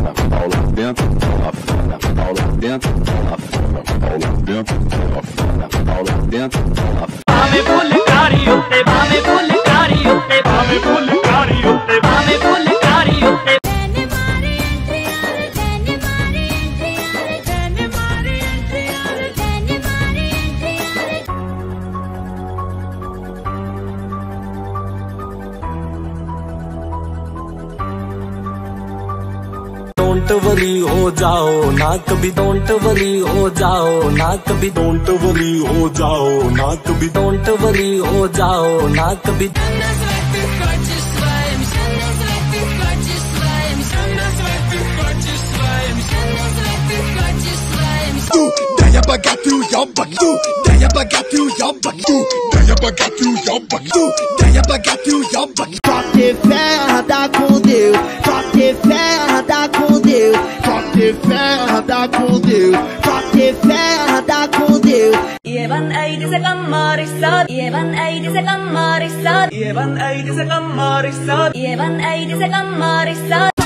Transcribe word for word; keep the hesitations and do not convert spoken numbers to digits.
Paula dentro, Paula fora, Paula dentro, Paula fora, Paula dentro, Paula fora, Paula dentro, Paula fora. भावे फुलकारी उत्ते भावे फुलकारी उत्ते भावे फुलकारी उत्ते भावे फुलकारी उत्ते don't worry हो जाओ ना कभी, डोंट वरी हो जाओ ना कभी, डोंट वरी हो जाओ ना कभी, डोंट वरी हो जाओ ना कभी। Daya bagatu yobatu, daya bagatu yobatu, daya bagatu yobatu, daya bagatu yobatu. Só ter fé, andar com Deus. Só ter fé, andar com Deus. Só ter fé, andar com Deus. Só ter fé, andar com Deus. Ievan äitise kammarissa, Ievan äitise kammarissa, Ievan äitise kammarissa, Ievan äitise kammarissa.